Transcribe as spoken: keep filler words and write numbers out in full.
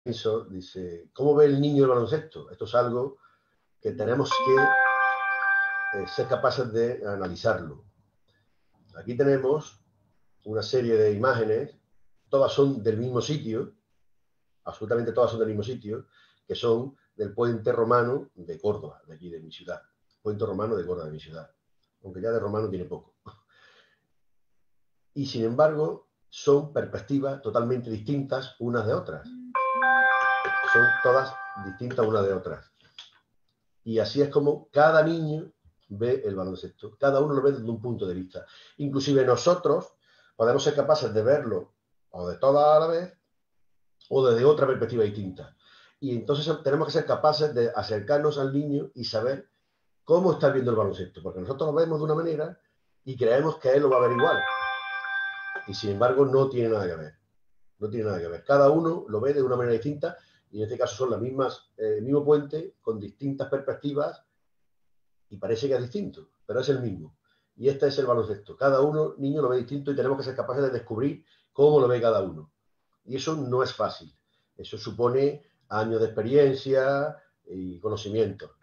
Eso, dice, ¿cómo ve el niño el baloncesto? Esto es algo que tenemos que eh, ser capaces de analizarlo. Aquí tenemos una serie de imágenes, todas son del mismo sitio, absolutamente todas son del mismo sitio, que son del puente romano de Córdoba, de aquí de mi ciudad. Puente romano de Córdoba, de mi ciudad. Aunque ya de romano tiene poco. Y sin embargo, son perspectivas totalmente distintas unas de otras. Son todas distintas unas de otras. Y así es como cada niño ve el baloncesto. Cada uno lo ve desde un punto de vista. Inclusive nosotros podemos ser capaces de verlo o de toda a la vez o desde otra perspectiva distinta. Y entonces tenemos que ser capaces de acercarnos al niño y saber cómo está viendo el baloncesto. Porque nosotros lo vemos de una manera y creemos que él lo va a ver igual. Y sin embargo no tiene nada que ver. No tiene nada que ver. Cada uno lo ve de una manera distinta y en este caso son las mismas, eh, el mismo puente con distintas perspectivas y parece que es distinto, pero es el mismo. Y este es el baloncesto. Cada uno, niño, lo ve distinto y tenemos que ser capaces de descubrir cómo lo ve cada uno. Y eso no es fácil. Eso supone años de experiencia y conocimiento.